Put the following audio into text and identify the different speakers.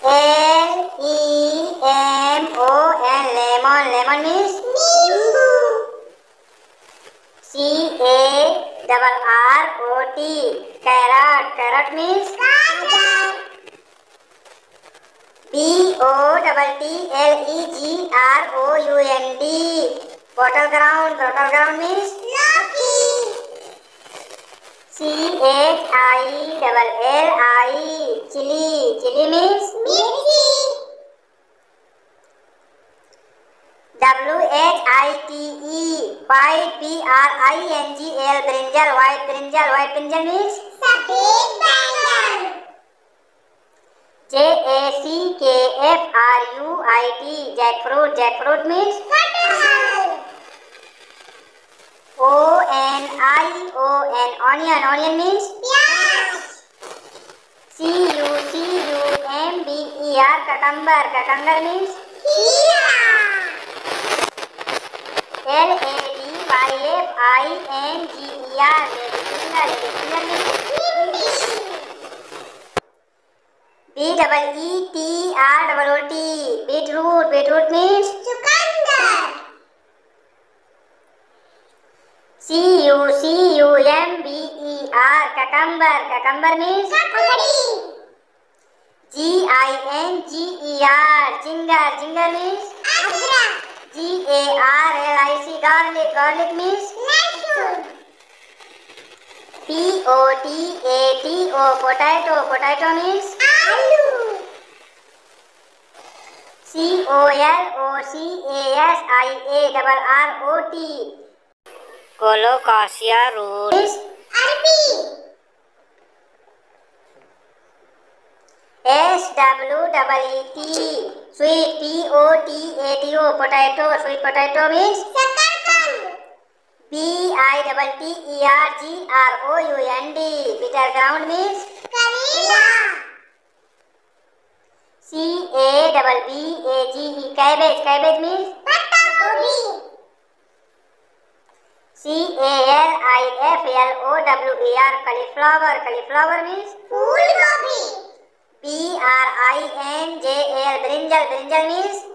Speaker 1: Lemon, lemon means
Speaker 2: Nimbu.
Speaker 1: Carrot, carrot means
Speaker 2: Gajar.
Speaker 1: Bottleground, ground means
Speaker 2: Loki.
Speaker 1: chili means
Speaker 2: Mirchi.
Speaker 1: white brinjal means
Speaker 2: Safed Bengal.
Speaker 1: jackfruit means
Speaker 2: Kathal.
Speaker 1: onion means
Speaker 2: Pyaz.
Speaker 1: cucumber means
Speaker 2: Khira.
Speaker 1: ladybird means
Speaker 2: Hindi.
Speaker 1: beetroot means
Speaker 2: Chukandar.
Speaker 1: cucumber means
Speaker 2: Kakadi.
Speaker 1: ginger means
Speaker 2: Adrak.
Speaker 1: garlic means
Speaker 2: Lehsun.
Speaker 1: potato means
Speaker 2: Aloo.
Speaker 1: Colocasia root means
Speaker 2: Arbi.
Speaker 1: sweet potato sweet potato means
Speaker 2: Sakarkand.
Speaker 1: bitterground bitter ground means
Speaker 2: Karela.
Speaker 1: cabbage means
Speaker 2: Patta Gobi.
Speaker 1: cauliflower means
Speaker 2: Phool Gobi.
Speaker 1: brinjal means